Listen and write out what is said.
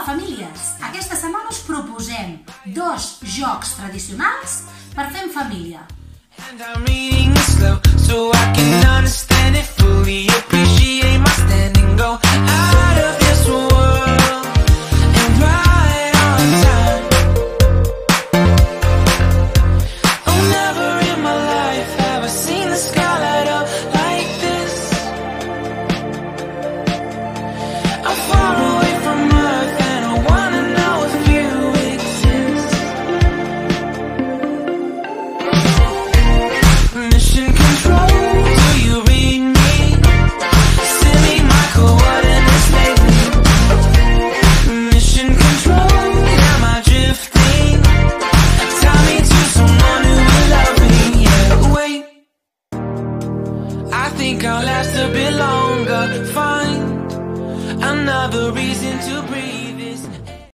Hola, famílies! Aquesta setmana us proposem 2 jocs tradicionals per fer en família. And I'm reading it slow so I can understand it fully, appreciate my standing, go out of this world and right on time. Oh, never in my life have I seen the sky light up like this. I'm far away from Earth and I wanna know if you exist. Mission control, do you read me? Send me my coordinates lately. Mission control, am I drifting? Tie me to someone who will love me. Yeah, wait, I think I'll last a bit longer. Find another reason to breathe.